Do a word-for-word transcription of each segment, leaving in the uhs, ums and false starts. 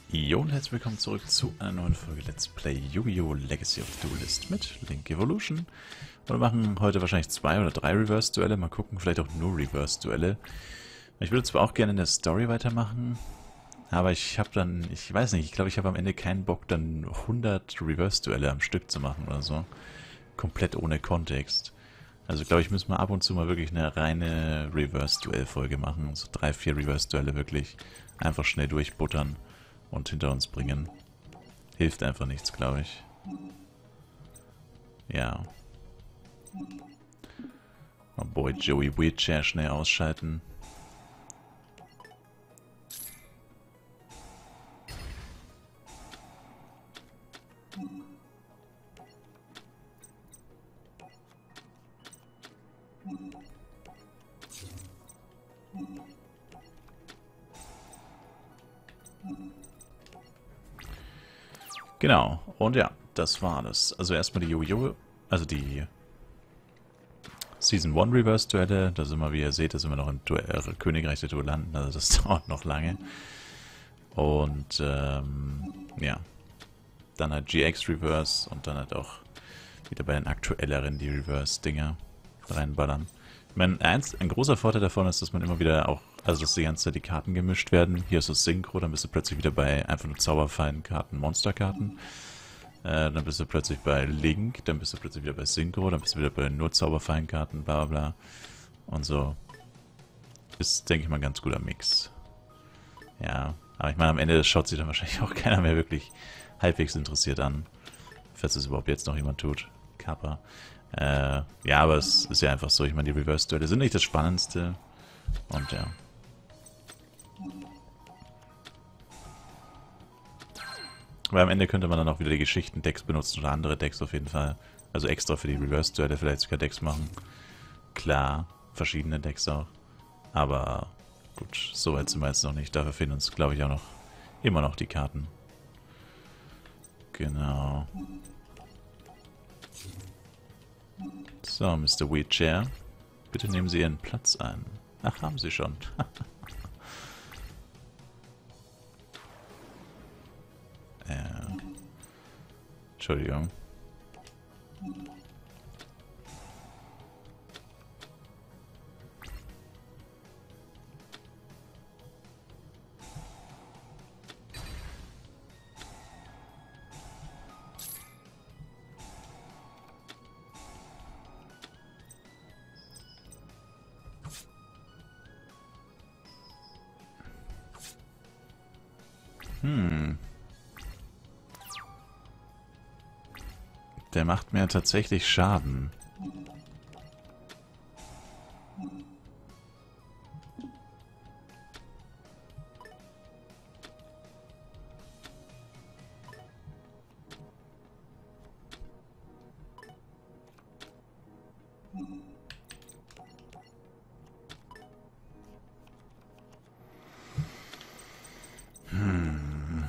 Jo und herzlich willkommen zurück zu einer neuen Folge Let's Play Yu-Gi-Oh! Legacy of the Duelist mit Link Evolution. Und wir machen heute wahrscheinlich zwei oder drei Reverse-Duelle, mal gucken, vielleicht auch nur Reverse-Duelle. Ich würde zwar auch gerne in der Story weitermachen, aber ich habe dann, ich weiß nicht, ich glaube, ich habe am Ende keinen Bock, dann hundert Reverse-Duelle am Stück zu machen oder so. Komplett ohne Kontext. Also glaube ich, müssen wir ab und zu mal wirklich eine reine Reverse-Duell-Folge machen. So drei, vier Reverse-Duelle wirklich einfach schnell durchbuttern und hinter uns bringen. Hilft einfach nichts, glaube ich. Ja. Oh boy, Joey Wheelchair schnell ausschalten. Genau, und ja, das war alles. Also erstmal die Yu-Gi-Oh!, also die Season eins Reverse-Duelle, da sind wir, wie ihr seht, da sind wir noch im Duell, äh, Königreich der Duellanten, also das dauert noch lange. Und, ähm, ja, dann halt G X Reverse und dann halt auch wieder bei den aktuelleren die Reverse-Dinger reinballern. Ich meine, eins, ein großer Vorteil davon ist, dass man immer wieder auch, also dass die ganze Zeit die Karten gemischt werden. Hier ist das Synchro, dann bist du plötzlich wieder bei einfach nur Zauberfallen-Karten, Monsterkarten. Äh, dann bist du plötzlich bei Link, dann bist du plötzlich wieder bei Synchro, dann bist du wieder bei nur Zauberfallen-Karten, bla bla. Und so. Ist, denke ich mal, ein ganz guter Mix. Ja, aber ich meine, am Ende schaut sich dann wahrscheinlich auch keiner mehr wirklich halbwegs interessiert an. Falls es überhaupt jetzt noch jemand tut. Kappa. Äh, ja, aber es ist ja einfach so. Ich meine, die Reverse-Duelle sind nicht das Spannendste. Und ja. Weil am Ende könnte man dann auch wieder die Geschichten-Decks benutzen oder andere Decks auf jeden Fall. Also extra für die Reverse-Duelle vielleicht sogar Decks machen. Klar, verschiedene Decks auch. Aber gut, so weit sind wir jetzt noch nicht. Dafür fehlen uns, glaube ich, auch noch immer noch die Karten. Genau. So, Mister Wheelchair. Bitte nehmen Sie Ihren Platz ein. Ach, haben Sie schon. äh, Entschuldigung. Hm. Der macht mir tatsächlich Schaden. Hm.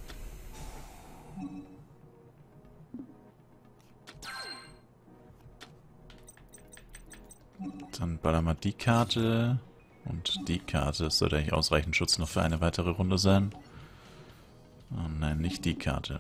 Dann ballern wir die Karte und die Karte. Das sollte eigentlich ausreichend Schutz noch für eine weitere Runde sein. Oh nein, nicht die Karte.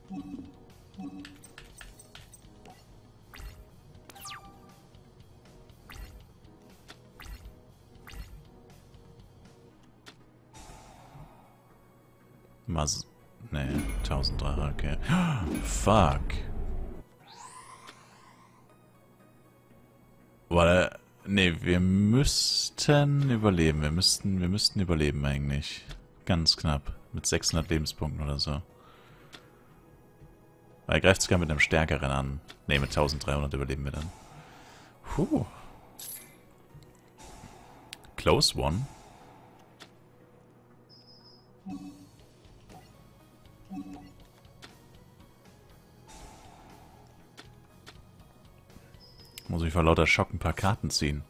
Mas... Ne, tausenddreier, okay. Fuck. Warte, ne, wir müssten überleben. Wir müssten, wir müssten überleben eigentlich. Ganz knapp. Mit sechshundert Lebenspunkten oder so. Weil er greift sogar mit einem stärkeren an. Ne, mit dreizehnhundert überleben wir dann. Puh. Close one. Muss ich vor lauter Schock ein paar Karten ziehen.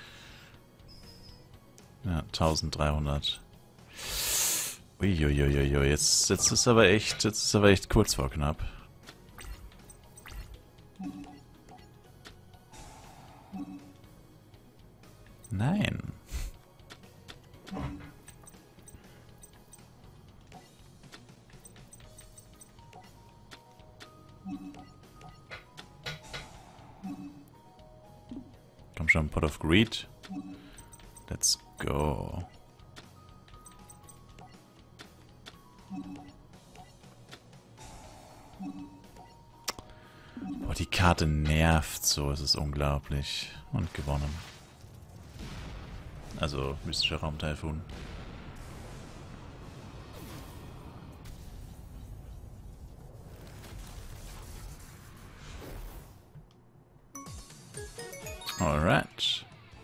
Ja, dreizehnhundert. Uiuiuiui, jetzt, jetzt ist aber echt, jetzt ist aber echt kurz vor knapp. Nein. Komm schon, Pot of Greed. Let's go. Boah, die Karte nervt so, es ist unglaublich. Und gewonnen. Also, mystischer Raumtaifun. Alright.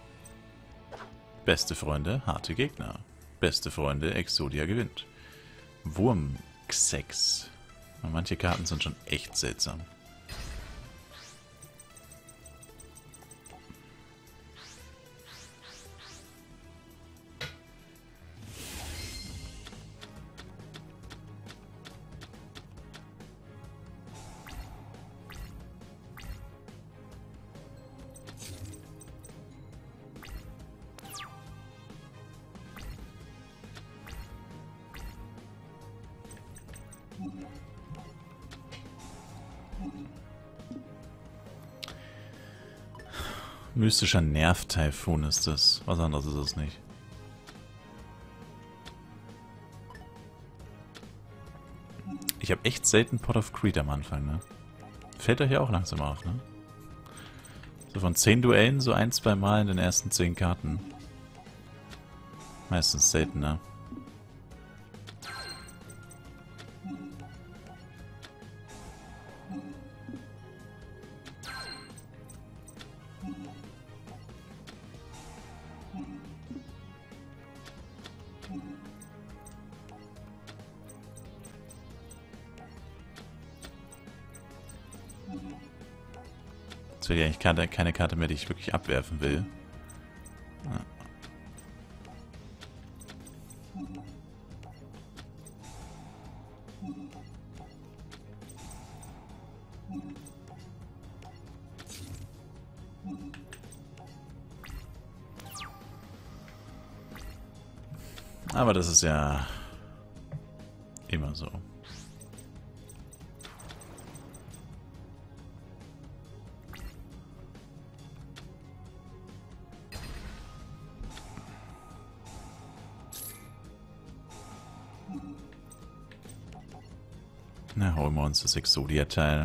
Beste Freunde, harte Gegner. Beste Freunde, Exodia gewinnt. Wurmxex. Manche Karten sind schon echt seltsam. Mystischer Nerv-Taifun ist das. Was anderes ist es nicht. Ich habe echt selten Pot of Greed am Anfang, ne? Fällt euch ja auch langsam auf, ne? So von zehn Duellen so ein, zwei Mal in den ersten zehn Karten. Meistens seltener. Das wäre ja eigentlich keine, keine Karte mehr, die ich wirklich abwerfen will. Ja. Aber das ist ja immer so. Na, holen wir uns das Exodia-Teil.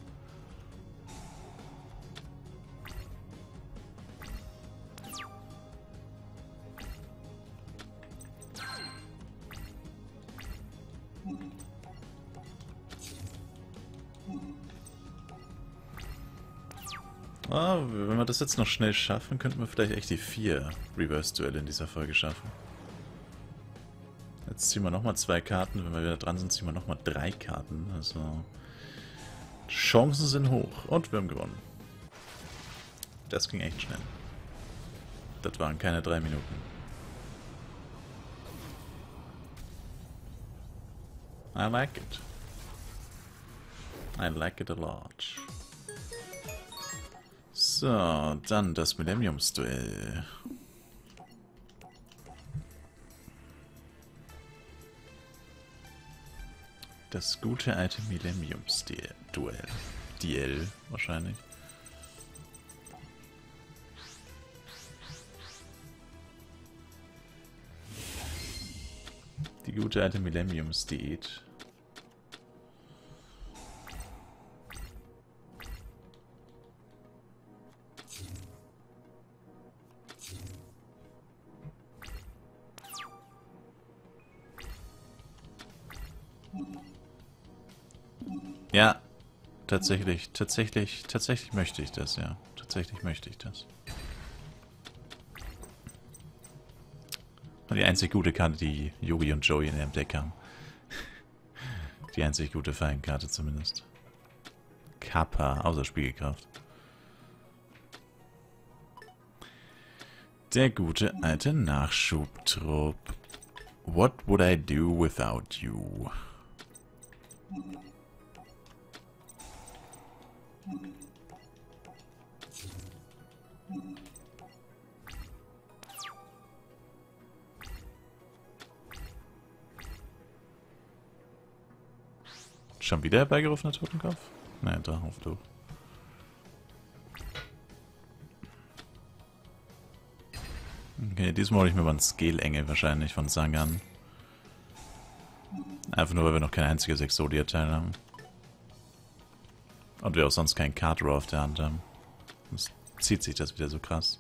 Ah, wenn wir das jetzt noch schnell schaffen, könnten wir vielleicht echt die vier Reverse-Duelle in dieser Folge schaffen. Jetzt ziehen wir nochmal zwei Karten. Wenn wir wieder dran sind, ziehen wir nochmal drei Karten. Also, Chancen sind hoch. Und wir haben gewonnen. Das ging echt schnell. Das waren keine drei Minuten. I like it. I like it a lot. So, dann das Millenniumsduell. Das gute alte Millenniumsduell. Duell wahrscheinlich. Die gute alte Millenniumsdiät. Ja, tatsächlich, tatsächlich, tatsächlich möchte ich das, ja. Tatsächlich möchte ich das. Und die einzig gute Karte, die Yogi und Joey in ihrem Deck haben. Die einzig gute Feinkarte zumindest. Kappa, außer Spielkraft. Der gute alte Nachschubtrupp. What would I do without you? Schon wieder herbeigerufener Totenkopf? Nein, Drachenhof durch. Okay, diesmal hole ich mir mal einen Scale-Engel wahrscheinlich von Sangan. Einfach nur, weil wir noch kein einziges Exodia-Teil haben. Und wir auch sonst keinen Card Draw auf der Hand haben. Sonst zieht sich das wieder so krass.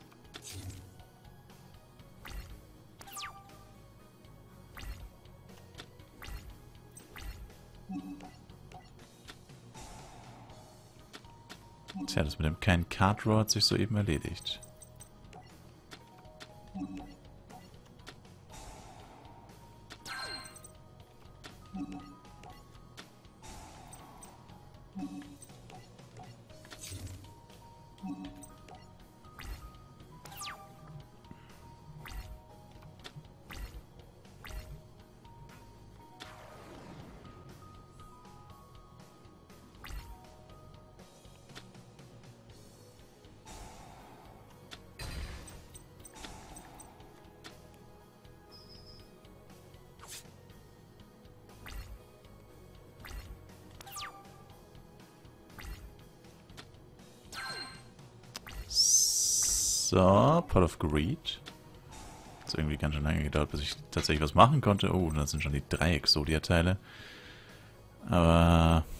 Tja, das mit dem keinen Card Draw hat sich soeben erledigt. So, Pot of Greed. Hat irgendwie ganz schön lange gedauert, bis ich tatsächlich was machen konnte. Oh, das sind schon die drei Exodia-Teile. Aber...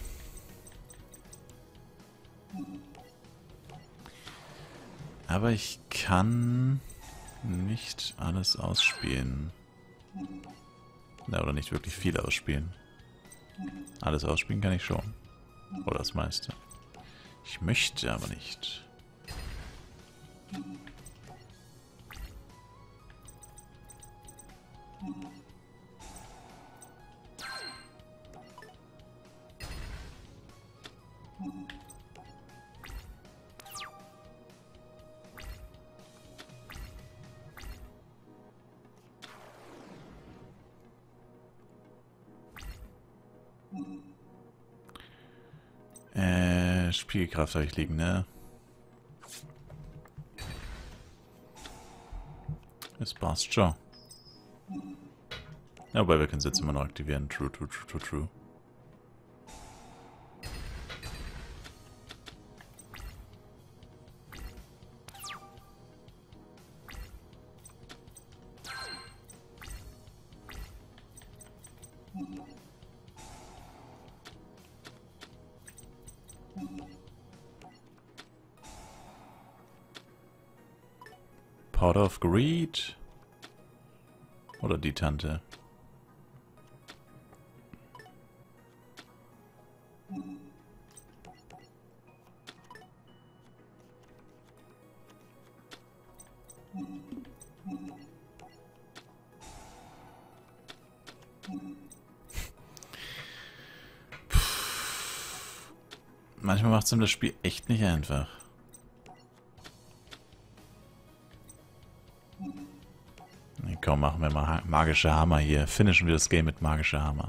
Aber ich kann nicht alles ausspielen. Ja, oder nicht wirklich viel ausspielen. Alles ausspielen kann ich schon. Oder das meiste. Ich möchte aber nicht. Äh, Spielkraft habe ich liegen, ne? Das passt schon. Ja, wobei wir können es jetzt immer noch aktivieren. True, true, true, true, true. Pot of Greed. Oder die Tante. Manchmal macht es ihm das Spiel echt nicht einfach. Nee, komm, machen wir mal magische Hammer hier. Finishen wir das Game mit magischer Hammer.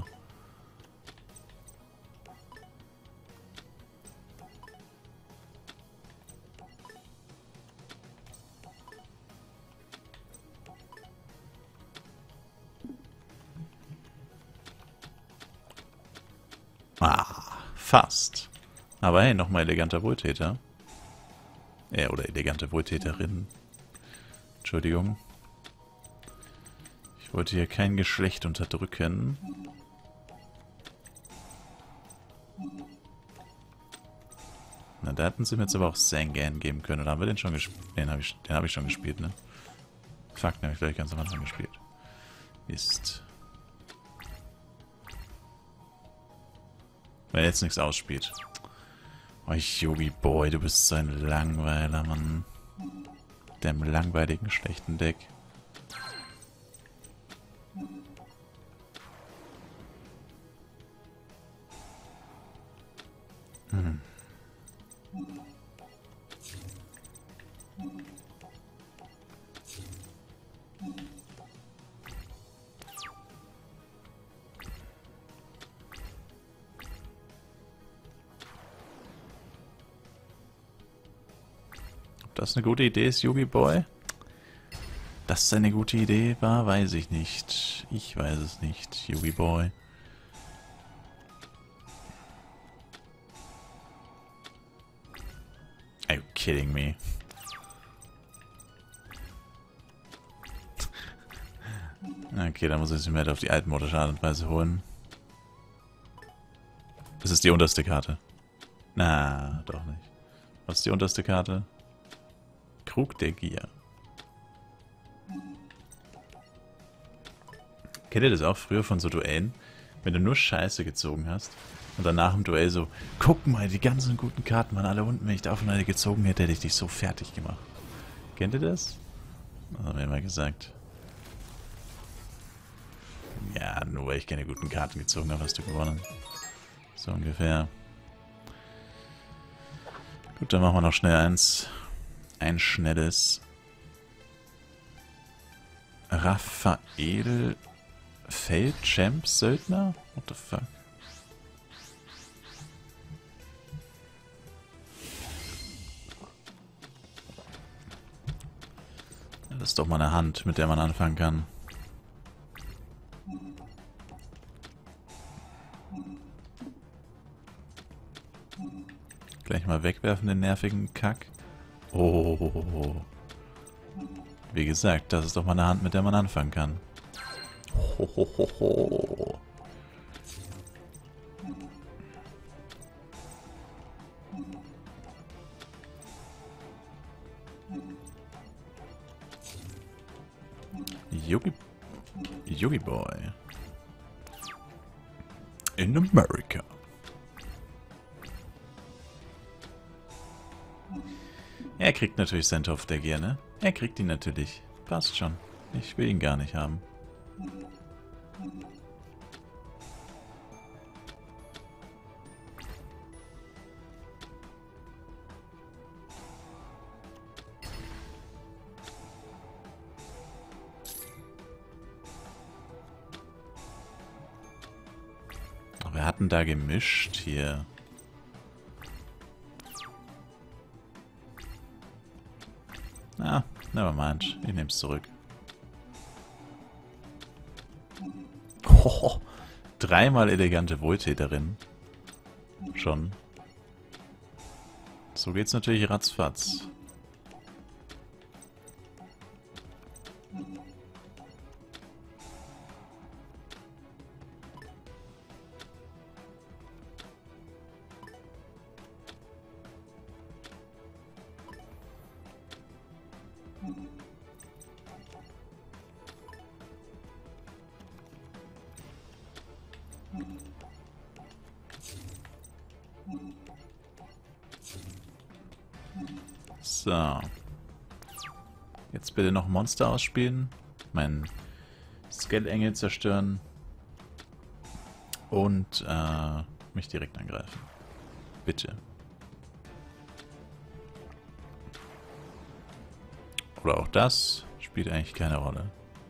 Ah, fast. Aber hey, nochmal eleganter Wohltäter. Ja, oder elegante Wohltäterin. Entschuldigung. Ich wollte hier kein Geschlecht unterdrücken. Na, da hätten sie mir jetzt aber auch Sangan geben können. Oder haben wir den schon gespielt? Den habe ich, den hab ich schon gespielt, ne? Fuck, den habe ich gleich ganz am Anfang gespielt. Ist. Wenn er jetzt nichts ausspielt. Oh, Yogi Boy, du bist so ein Langweiler, Mann. Dem langweiligen, schlechten Deck. Hm. Ob das eine gute Idee ist, Yogi Boy? Dass es eine gute Idee war, weiß ich nicht. Ich weiß es nicht, Yogi Boy. Are you kidding me? Okay, dann muss ich sie mir halt auf die altmodische Art und Weise holen. Das ist die unterste Karte. Na, doch nicht. Was ist die unterste Karte? Krug der Gier. Kennt ihr das auch früher von so Duellen? Wenn du nur Scheiße gezogen hast und dann nach dem Duell so, guck mal, die ganzen guten Karten waren alle unten, wenn ich davon eine gezogen hätte, hätte ich dich so fertig gemacht. Kennt ihr das? Das haben wir immer gesagt. Ja, nur weil ich keine guten Karten gezogen habe, hast du gewonnen. So ungefähr. Gut, dann machen wir noch schnell eins. Ein schnelles. Raphael Feldchamps Söldner? What the fuck? Das ist doch mal eine Hand, mit der man anfangen kann. Gleich mal wegwerfen, den nervigen Kack. Oh. Wie gesagt, das ist doch mal eine Hand, mit der man anfangen kann. Ho, ho, ho, ho. Yogi, Yogi Boy. In America. Er kriegt natürlich seinen Topf der Gier, ne? Er kriegt ihn natürlich. Passt schon. Ich will ihn gar nicht haben. Wir hatten da gemischt hier. Ah, nevermind. Ich nehme es zurück. Oh, dreimal elegante Wohltäterin. Schon. So geht's natürlich ratzfatz. So. Jetzt bitte noch Monster ausspielen. Meinen Skellengel zerstören. Und äh, mich direkt angreifen. Bitte. Oder auch das spielt eigentlich keine Rolle.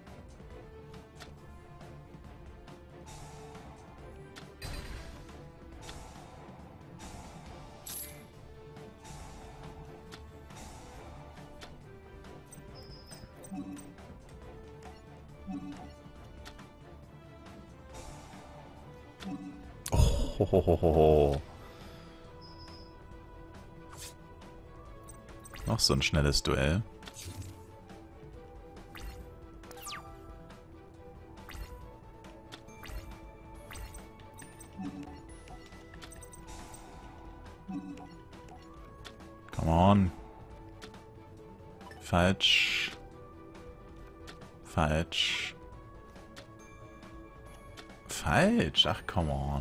Hohohoho. Noch so ein schnelles Duell. Come on. Falsch. Falsch. Falsch. Ach, come on.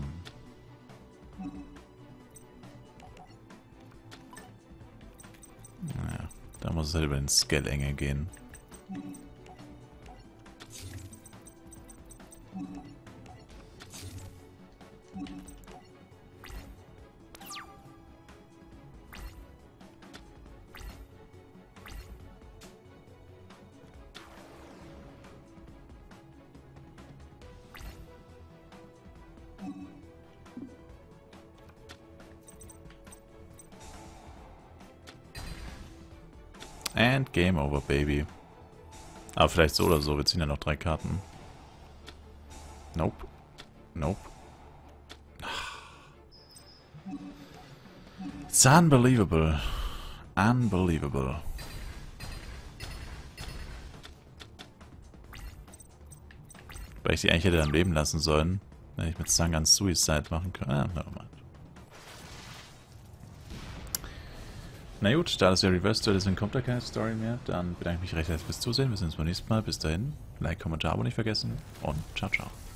Naja, da muss es halt über den Skellengel gehen. And game over, baby. Aber vielleicht so oder so, wir ziehen ja noch drei Karten. Nope. Nope. It's unbelievable. Unbelievable. Weil ich sie eigentlich hätte am Leben lassen sollen. Wenn ich mit Sangans Suicide machen kann. Ah, nevermind. Na gut, da das ja Reverse Duel ist, dann kommt da keine Story mehr. Dann bedanke ich mich recht herzlich fürs Zusehen. Wir sehen uns beim nächsten Mal. Bis dahin. Like, Kommentar, Abo nicht vergessen. Und ciao, ciao.